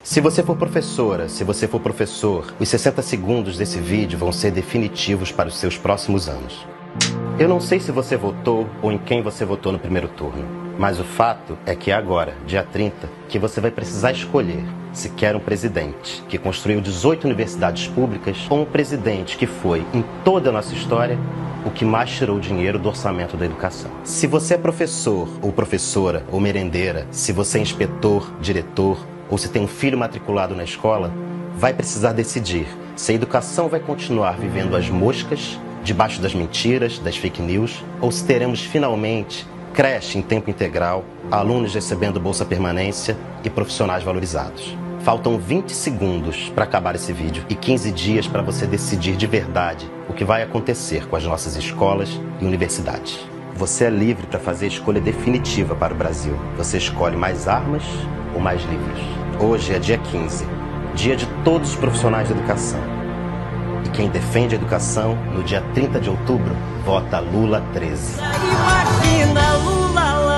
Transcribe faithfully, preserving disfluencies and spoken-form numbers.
Se você for professora, se você for professor, os sessenta segundos desse vídeo vão ser definitivos para os seus próximos anos. Eu não sei se você votou ou em quem você votou no primeiro turno, mas o fato é que é agora, dia trinta, que você vai precisar escolher se quer um presidente que construiu dezoito universidades públicas ou um presidente que foi, em toda a nossa história, o que mais tirou dinheiro do orçamento da educação. Se você é professor ou professora ou merendeira, se você é inspetor, diretor ou se tem um filho matriculado na escola, vai precisar decidir se a educação vai continuar vivendo as moscas, debaixo das mentiras, das fake news, ou se teremos finalmente creche em tempo integral, alunos recebendo bolsa permanência e profissionais valorizados. Faltam vinte segundos para acabar esse vídeo e quinze dias para você decidir de verdade o que vai acontecer com as nossas escolas e universidades. Você é livre para fazer a escolha definitiva para o Brasil. Você escolhe mais armas ou mais livros. Hoje é dia quinze, dia de todos os profissionais da educação. E quem defende a educação, no dia trinta de outubro, vota Lula treze. Imagina Lula lá.